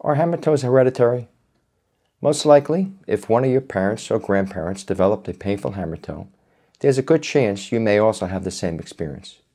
Are hammertoes hereditary? Most likely, if one of your parents or grandparents developed a painful hammertoe, there's a good chance you may also have the same experience.